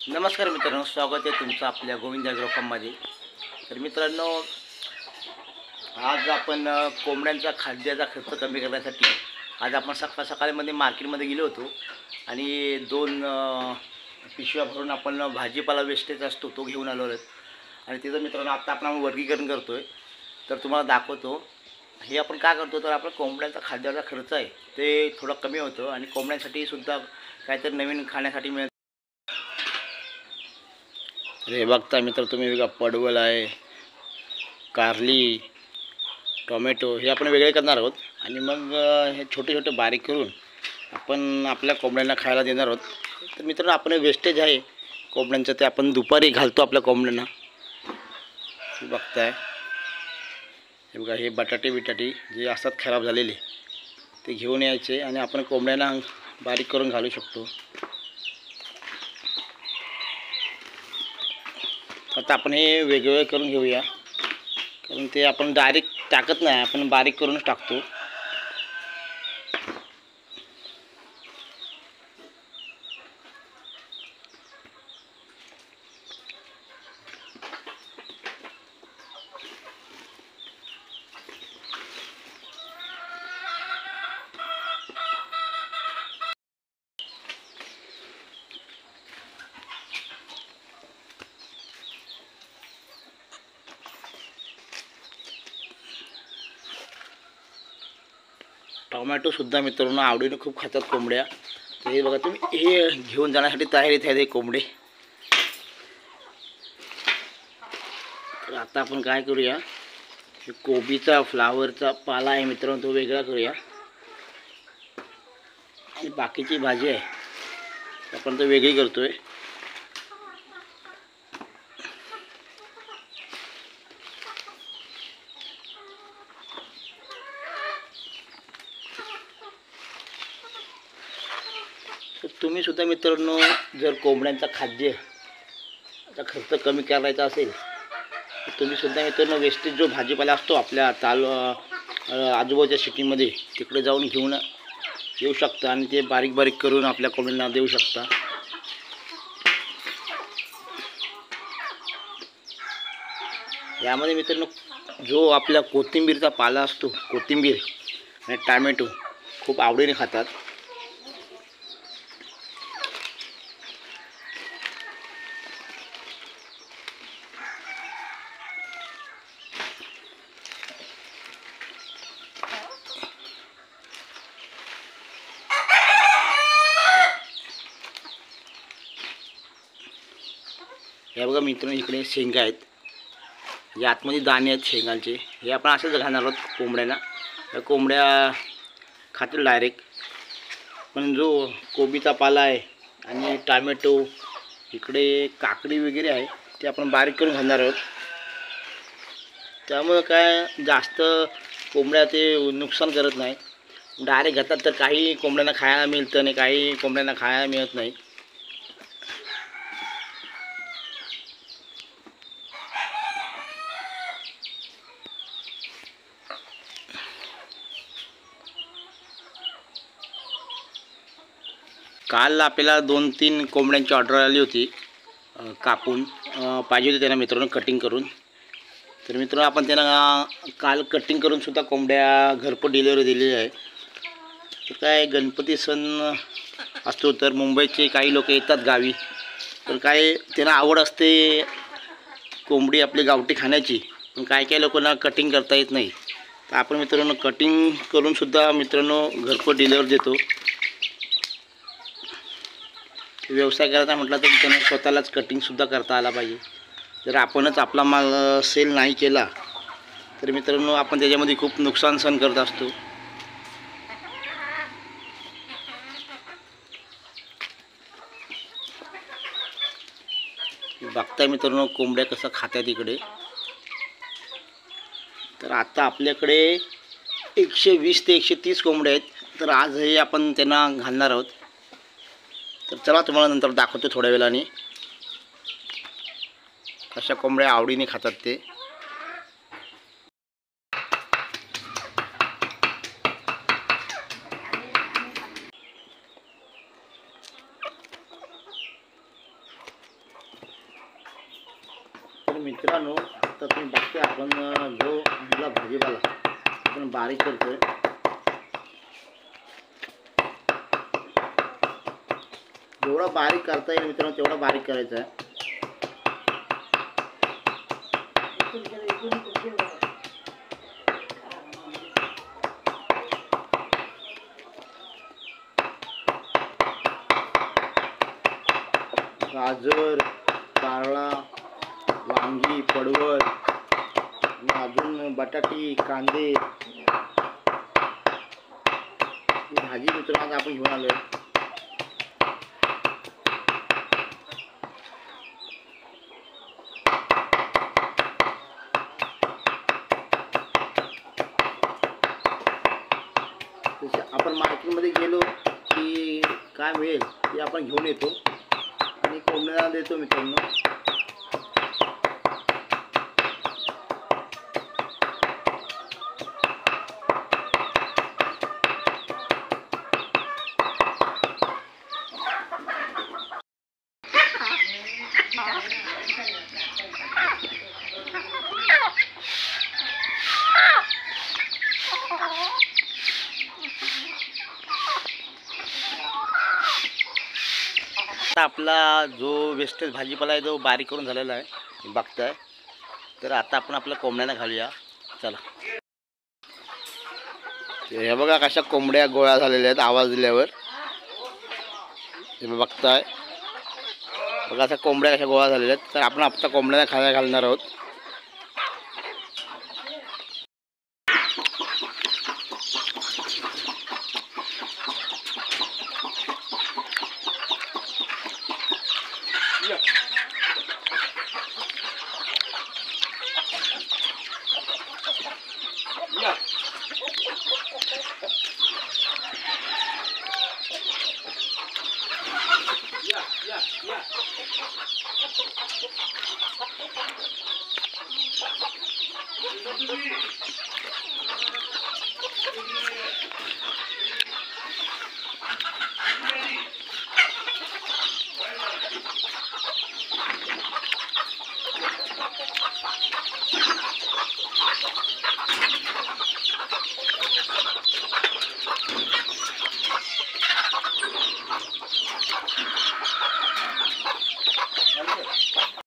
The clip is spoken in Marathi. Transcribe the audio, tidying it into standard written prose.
नमस्कार मित्रांनो, स्वागत आहे तुमचं आपल्या गोविंद ॲग्रो फार्ममध्ये। तर मित्रांनो, आज आपण कोंबड्यांचा खाद्याचा खर्च कमी करण्यासाठी आज आपण सकाळमध्ये मार्केटमध्ये गेलो होतो आणि दोन पिशव्या भरून आपण भाजीपाला वेस्टेज असतो तो घेऊन आलो आहोत। आणि तिथं मित्रांनो आता आपण वर्गीकरण करतोय, तर तुम्हाला दाखवतो। हे आपण काय करतो, तर आपण कोंबड्यांचा खाद्याचा खर्च आहे ते थोडं कमी होतं आणि कोंबड्यांसाठी सुद्धा काहीतरी नवीन खाण्यासाठी मिळतं। हे बघता मित्र तुम्ही, बघा पडवल आहे, कारली, टोमॅटो हे आपण वेगळे करणार आहोत आणि मग हे छोटे छोटे बारीक करून आपण आपल्या कोंबड्यांना खायला देणार आहोत। तर मित्रांनो, आपण वेस्टेज आहे कोंबड्यांचं ते आपण दुपारी घालतो आपल्या कोंबड्यांना। हे बघताय, हे बघा हे बटाटे जे असतात खराब झालेले ते घेऊन यायचे आणि आपण कोंबड्यांना बारीक करून घालू शकतो। आता आपण हे वेगवेगळे करून घेऊया, कारण ते आपण डायरेक्ट टाकत नाही, आपण बारीक करूनच टाकतो। टोमॅटो सुद्धा मित्रांनो आवडीने खूप खातात कोंबड्या। तर हे बघा तुम्ही, हे घेऊन जाण्यासाठी तयारीत आहेत हे कोंबडे। तर आता आपण काय करूया, कोबीचा फ्लावरचा पाला आहे मित्रांनो तो वेगळा करूया आणि बाकीची भाजी आहे आपण तो वेगळी करतोय। तर तुम्ही सुद्धा मित्रांनो, जर कोंबड्यांचा खाद्याचा खर्च कमी करायचा असेल तर तुम्ही सुद्धा मित्रांनो वेस्टेज जो भाजीपाला असतो आपल्या आजूबाजूच्या सिटीमध्ये तिकडे जाऊन घेऊन येऊ शकता आणि ते बारीक करून आपल्या कोंबड्यांना देऊ शकता। यामध्ये मित्रांनो जो आपल्या कोथिंबीरचा पाला असतो, कोथिंबीर आणि टोमॅटो खूप आवडीने खातात। हे बघा मित्रांनो, इकडे शेंगा आहेत, जे आतमध्ये दाणे आहेत शेंगांचे, हे आपण असेच घालणार आहोत कोंबड्यांना। त्या कोंबड्या खातील डायरेक्ट। पण जो कोबीचा पाला आहे आणि टोमॅटो, इकडे काकडी वगैरे आहे ते आपण बारीक करून घालणार आहोत। त्यामुळे काय जास्त कोंबड्या ते नुकसान करत नाही, डायरेक्ट घातात तर काही कोंबड्यांना खायला मिळतं आणि काही कोंबड्यांना खायला मिळत नाही। काल आपल्याला 2-3 कोंबड्यांची ऑर्डर आली होती, कापून पाहिजे होती त्यांना मित्रांनो कटिंग करून। तर मित्रांनो आपण त्यांना काल कटिंग करून सुद्धा कोंबड्या घरपोच डिलिव्हरी दिलेली आहे। तर काय गणपती सण असतो तर मुंबईचे काही लोक येतात गावी, तर काय त्यांना आवड असते कोंबडी आपली गावठी खाण्याची, पण काही लोकांना कटिंग करता येत नाही। तर आपण मित्रांनो कटिंग करून सुद्धा मित्रांनो घरपोच डिलिव्हरी देतो। व्यवसाय करायचा म्हटलं तर त्यांना स्वतःलाच कटिंगसुद्धा करता आला पाहिजे। जर आपणच आपला माल सेल नाही केला तर मित्रांनो आपण त्याच्यामध्ये खूप नुकसान सहन करत असतो। बघताय मित्रांनो कोंबड्या कसं खात्यात इकडे। तर आता आपल्याकडे 120 ते 130 कोंबड्या आहेत, तर आज हे आपण त्यांना घालणार आहोत। तर चला तुम्हाला नंतर दाखवतो थोड्या वेळाने कशा कोंबड्या आवडीने खातात ते। तर मित्रांनो आता तुम्ही बघते आपण जो आणला भाजीपाला आपण बारीक करतोय. जेवढा बारीक करता येईल मित्रांनो तेवढा बारीक करायचा आहे. गाजर, कारळा, वांगी, पडवळ आणि अजून बटाटी, कांदे ही भाजी मित्रांनो आपण घेऊन आलोय. आपण मार्केटमध्ये गेलो की काय मिळेल ते आपण घेऊन येतो आणि कोंबड्याला देतो मित्रांनो. आता आपला जो वेस्टेज भाजीपाला आहे तो बारीक करून झालेला आहे बघताय. तर आता आपण आपल्या कोंबड्यांना घालूया. चला. हे बघा कशा कोंबड्या गोळा झालेल्या आहेत आवाज दिल्यावर. तुम्ही बघताय बघा अशा कोंबड्या कशा गोळा झालेल्या आहेत. तर आपण आपल्या कोंबड्यांना खायला घालणार आहोत.